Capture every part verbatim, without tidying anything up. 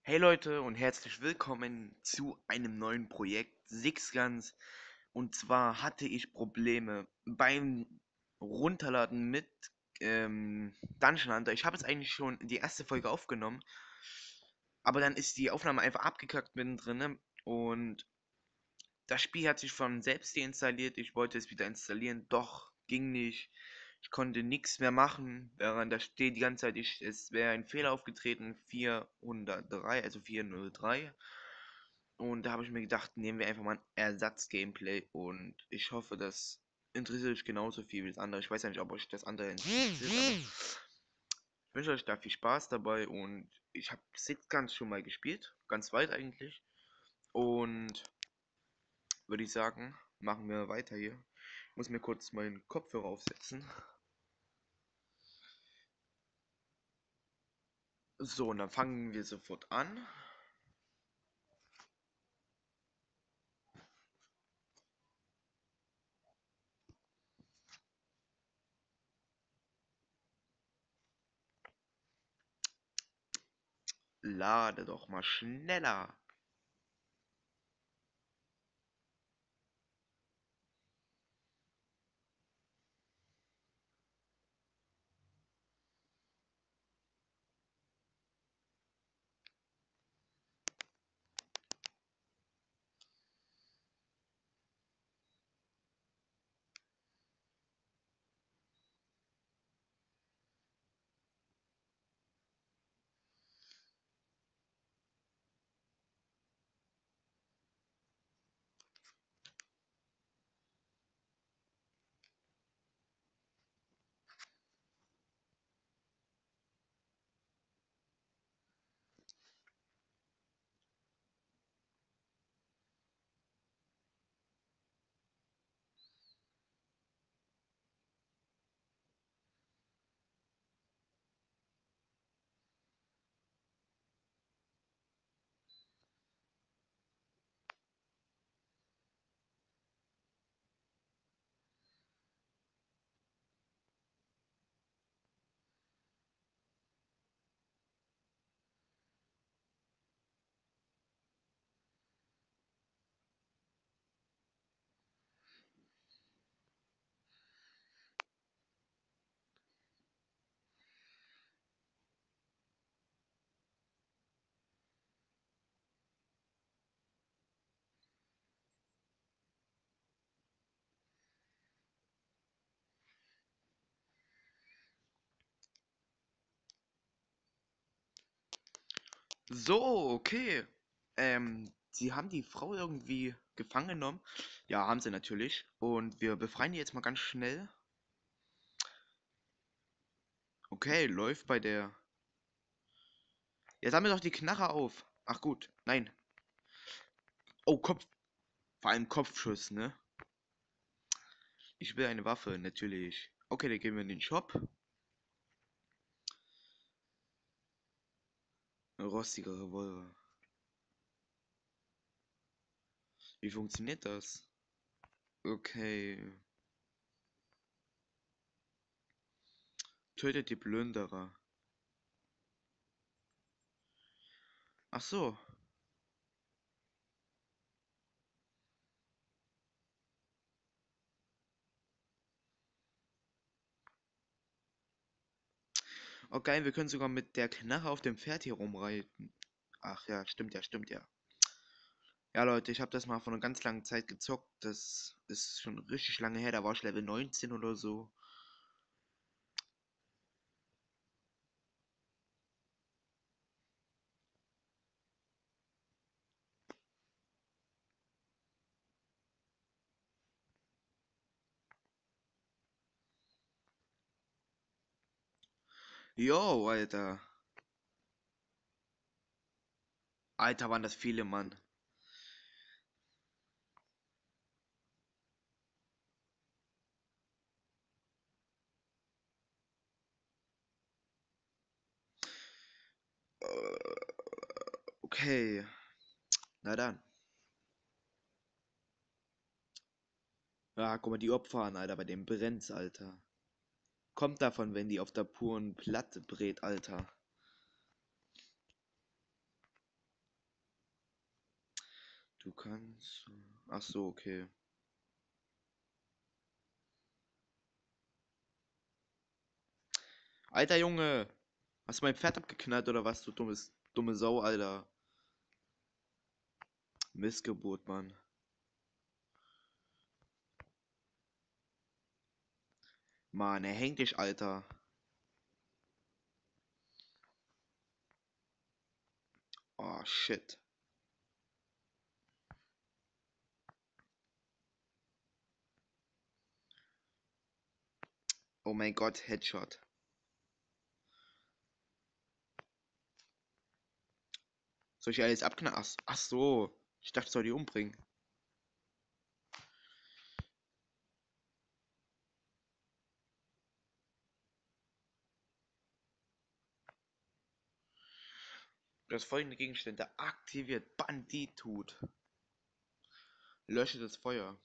Hey Leute und herzlich willkommen zu einem neuen Projekt Sixguns. Und zwar hatte ich Probleme beim Runterladen mit ähm, Dungeon Hunter. Ich habe jetzt eigentlich schon die erste Folge aufgenommen, aber dann ist die Aufnahme einfach abgekackt mittendrin und das Spiel hat sich von selbst deinstalliert. Ich wollte es wieder installieren, doch ging nicht. Ich konnte nichts mehr machen, während da steht die ganze Zeit, ich, es wäre ein Fehler aufgetreten, vierhundertdrei, also vierhundertdrei. Und da habe ich mir gedacht, nehmen wir einfach mal ein Ersatz-Gameplay und ich hoffe, das interessiert euch genauso viel wie das andere. Ich weiß ja nicht, ob euch das andere interessiert, aber ich wünsche euch da viel Spaß dabei und ich habe Six ganz schon mal gespielt, ganz weit eigentlich. Und würde ich sagen, machen wir weiter hier. Ich muss mir kurz meinen Kopfhörer aufsetzen. So, und dann fangen wir sofort an. Lade doch mal schneller. So, okay. Ähm, sie haben die Frau irgendwie gefangen genommen. Ja, haben sie natürlich. Und wir befreien die jetzt mal ganz schnell. Okay, läuft bei der. Ja, sammel doch die Knarre auf. Ach gut, nein. Oh, Kopf. Vor allem Kopfschuss, ne? Ich will eine Waffe, natürlich. Okay, dann gehen wir in den Shop. Ein rostiger Revolver. Wie funktioniert das? Okay. Tötet die Plünderer. Ach so. Okay, wir können sogar mit der Knarre auf dem Pferd hier rumreiten. Ach ja, stimmt ja, stimmt ja. Ja, Leute, ich habe das mal vor einer ganz langen Zeit gezockt. Das ist schon richtig lange her. Da war ich Level neunzehn oder so. Jo, Alter. Alter, waren das viele, Mann. Äh, Okay. Na dann. Ja, guck mal, die Opfer an, Alter. Bei dem brennt's, Alter. Kommt davon, wenn die auf der puren Platte brät, Alter. Du kannst. Ach so, okay. Alter Junge! Hast du mein Pferd abgeknallt oder was, du dummes, dumme Sau, Alter? Missgeburt, Mann. Mann, er hängt dich, Alter. Oh, shit. Oh mein Gott, Headshot. Soll ich alles abknallen? Ach, ach so. Ich dachte, ich soll die umbringen. Das folgende Gegenstände aktiviert Banditut. Lösche das Feuer.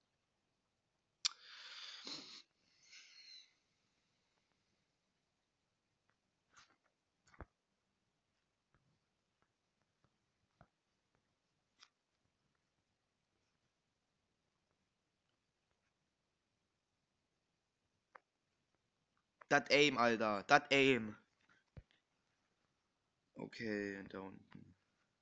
Das Aim, Alter. Das Aim. Okay, da unten.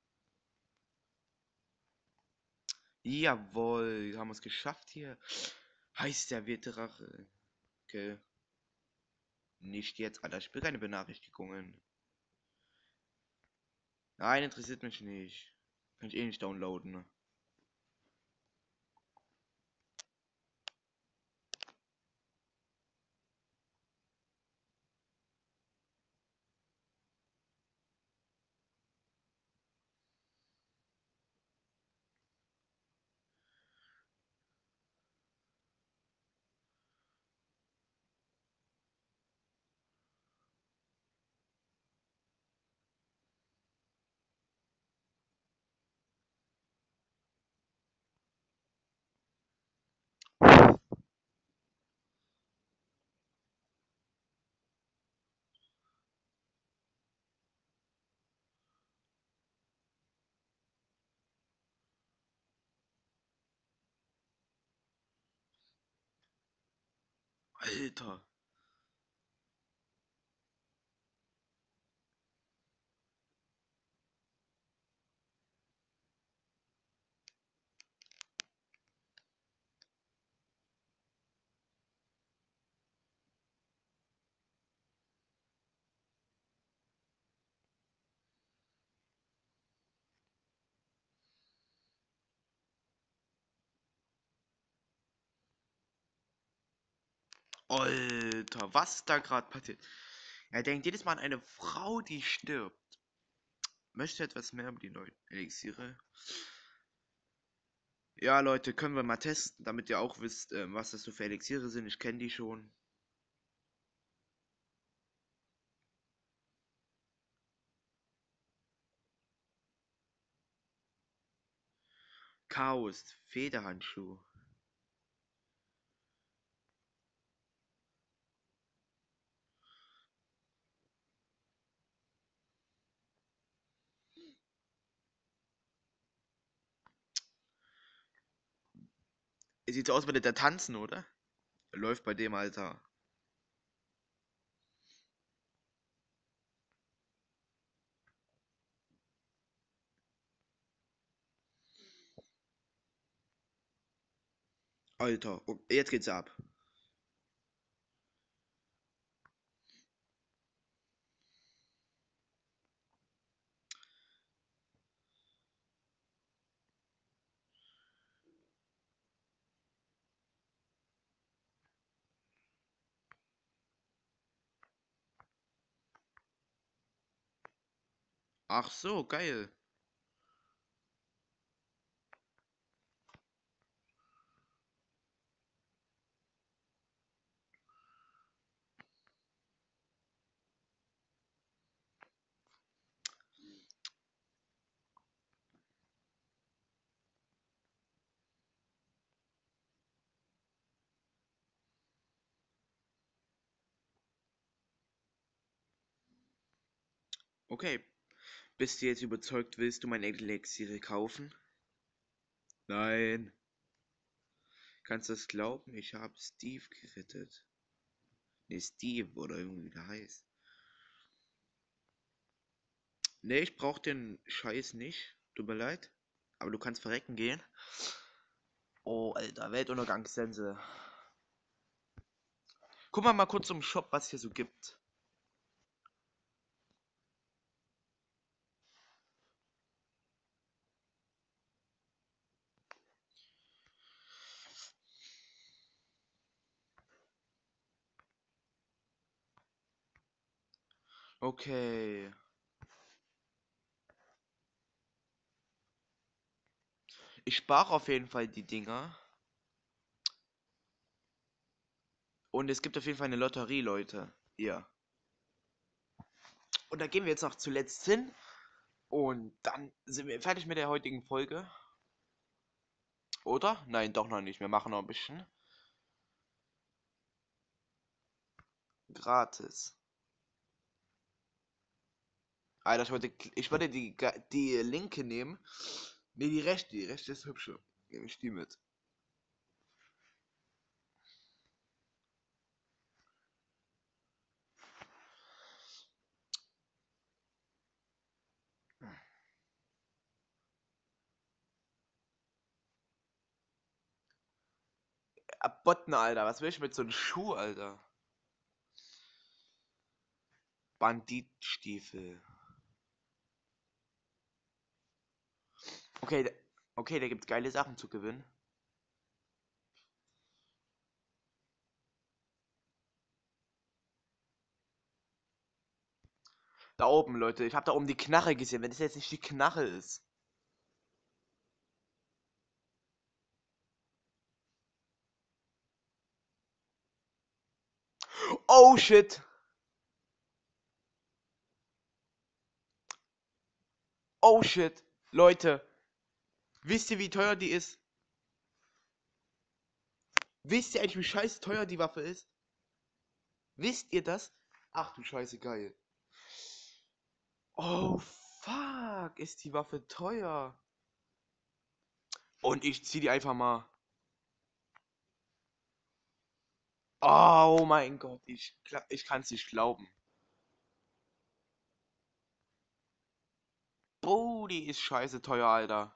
Jawohl, haben wir es geschafft hier. Heißt der wird Drache. Okay. Nicht jetzt, Alter. Ich will keine Benachrichtigungen. Nein, interessiert mich nicht. Kann ich eh nicht downloaden. Alter. Alter, was ist da gerade passiert? Er denkt jedes Mal an eine Frau, die stirbt. Möchte etwas mehr über die neuen Elixiere? Ja, Leute, können wir mal testen, damit ihr auch wisst, ähm, was das so für Elixiere sind. Ich kenne die schon. Chaos, Federhandschuh. Sieht so aus, als würde der tanzen, oder? Läuft bei dem, Alter. Alter, oh, jetzt geht's ab. Ach so, geil. Okay. Bist du jetzt überzeugt, willst du mein Elixiere kaufen? Nein. Kannst du das glauben? Ich habe Steve gerettet. Ne, Steve oder irgendwie wie der heißt. Ne, ich brauch den Scheiß nicht. Tut mir leid. Aber du kannst verrecken gehen. Oh, Alter, Weltuntergangssense. Guck mal mal kurz im Shop, was hier so gibt. Okay. Ich spare auf jeden Fall die Dinger. Und es gibt auf jeden Fall eine Lotterie, Leute. Hier. Und da gehen wir jetzt noch zuletzt hin. Und dann sind wir fertig mit der heutigen Folge. Oder? Nein, doch noch nicht. Wir machen noch ein bisschen. Gratis. Alter, ich wollte, ich wollte die, die linke nehmen. Ne, die rechte. Die rechte ist hübscher. Nehme ich die mit. Abbotten, Alter. Was will ich mit so einem Schuh, Alter? Banditstiefel. Okay, da- okay, da gibt's geile Sachen zu gewinnen. Da oben, Leute. Ich habe da oben die Knarre gesehen. Wenn das jetzt nicht die Knarre ist. Oh, shit. Oh, shit. Leute. Wisst ihr, wie teuer die ist? Wisst ihr eigentlich, wie scheiße teuer die Waffe ist? Wisst ihr das? Ach du Scheiße, geil. Oh, fuck. Ist die Waffe teuer. Und ich zieh die einfach mal. Oh mein Gott. Ich, ich kann es nicht glauben. Oh, die ist scheiße teuer, Alter.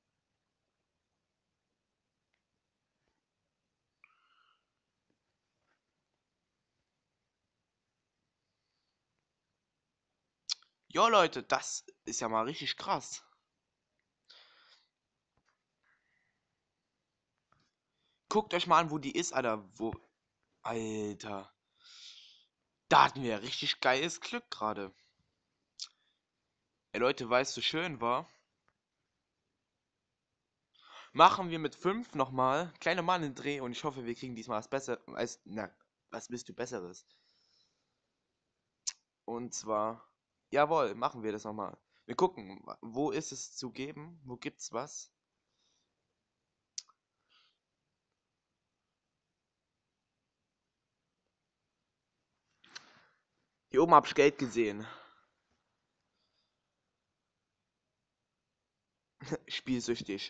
Jo, Leute, das ist ja mal richtig krass. Guckt euch mal an, wo die ist, Alter. Wo. Alter. Da hatten wir ja richtig geiles Glück gerade. Ey, Leute, weil es so schön war, machen wir mit fünf nochmal. Kleiner Mann in Dreh und ich hoffe, wir kriegen diesmal was besser. Als, na, was bist du Besseres? Und zwar. Jawohl, machen wir das nochmal. Wir gucken, wo ist es zu geben? Wo gibt's was? Hier oben hab ich Geld gesehen. Spielsüchtig.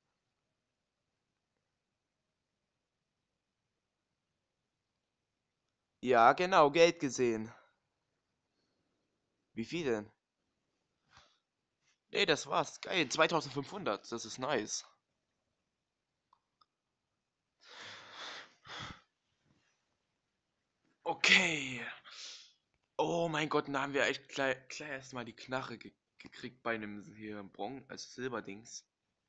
Ja, genau, Geld gesehen. Wie viel denn? Nee, das war's. Geil, zweitausendfünfhundert. Das ist nice. Okay. Oh mein Gott, da haben wir echt klar, klar erstmal die Knarre ge gekriegt bei einem hier Bron, also Silberdings.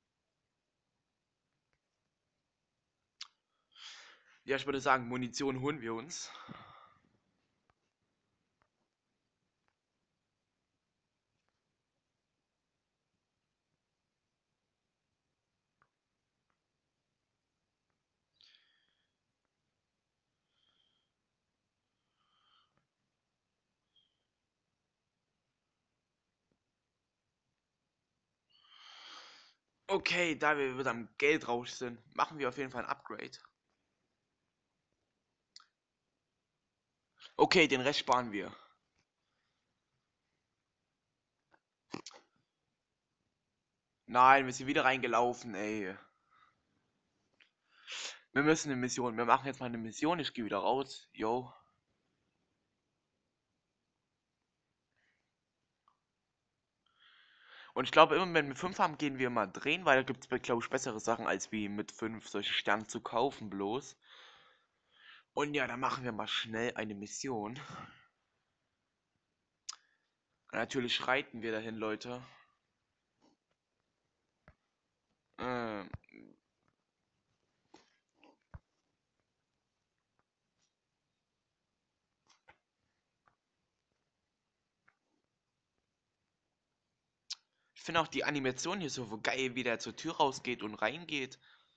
Ja, ich würde sagen, Munition holen wir uns. Okay, da wir wieder am Geldrausch sind, machen wir auf jeden Fall ein Upgrade. Okay, den Rest sparen wir. Nein, wir sind wieder reingelaufen, ey. Wir müssen eine Mission. Wir machen jetzt mal eine Mission. Ich gehe wieder raus. Yo. Und ich glaube, immer wenn wir fünf haben, gehen wir mal drehen, weil da gibt es, glaube ich, bessere Sachen, als wie mit fünf solche Sterne zu kaufen bloß. Und ja, dann machen wir mal schnell eine Mission. Natürlich reiten wir dahin, Leute. Ähm, ich finde auch die Animation hier so geil, wie der zur Tür rausgeht und reingeht.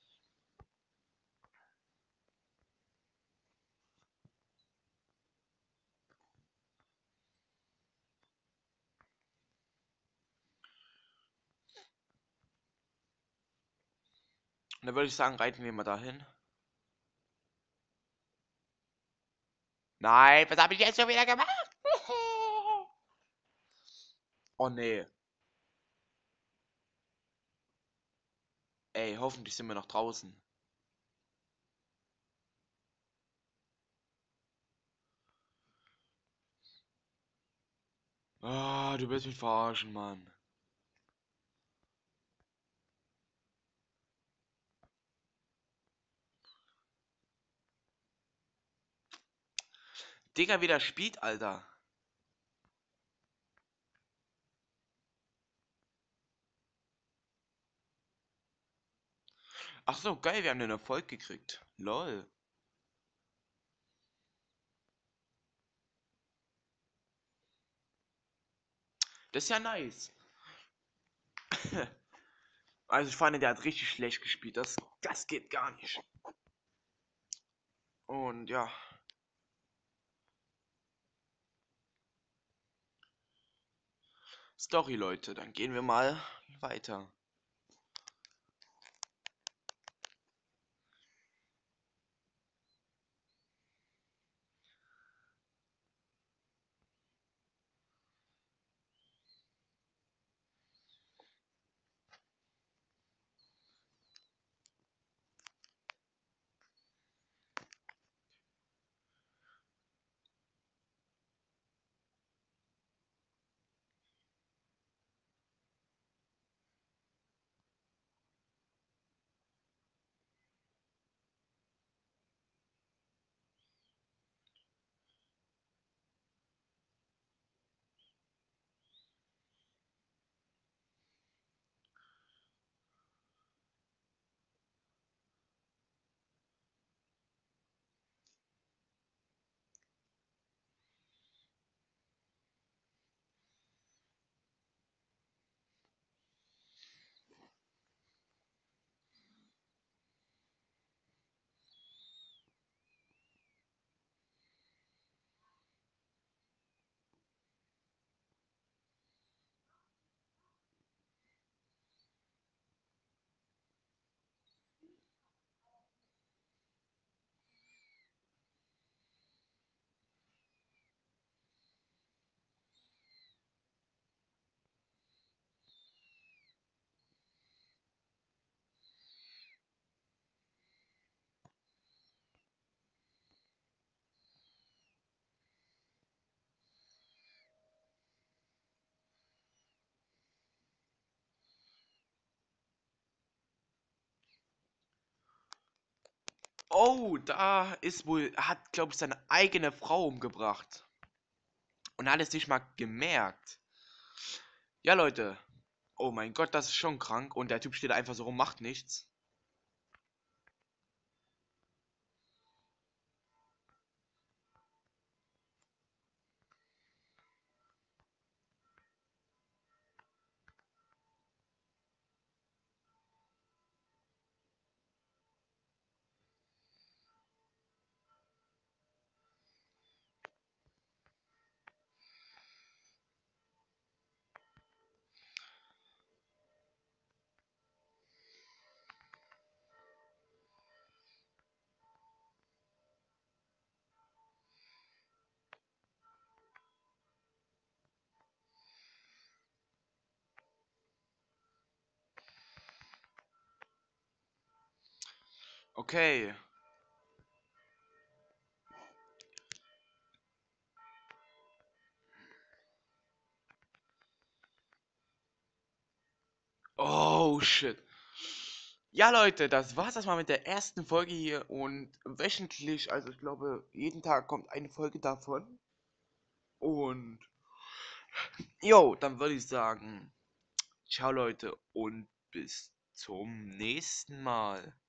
Und dann würde ich sagen, reiten wir mal dahin. Nein, was habe ich jetzt schon wieder gemacht? Oh nee. Ey, hoffentlich sind wir noch draußen. Ah, du willst mich verarschen, Mann. Digga, wie der spielt, Alter. Ach so, geil, wir haben den Erfolg gekriegt. Lol. Das ist ja nice. Also ich fand, der hat richtig schlecht gespielt. Das, das geht gar nicht. Und ja. Story, Leute. Dann gehen wir mal weiter. Oh, da ist wohl, hat, glaube ich, seine eigene Frau umgebracht. Und hat es nicht mal gemerkt. Ja, Leute. Oh mein Gott, das ist schon krank. Und der Typ steht einfach so rum, macht nichts. Okay. Oh shit. Ja, Leute, das war's erstmal mit der ersten Folge hier und wöchentlich, also ich glaube, jeden Tag kommt eine Folge davon. Und jo, dann würde ich sagen, ciao Leute und bis zum nächsten Mal.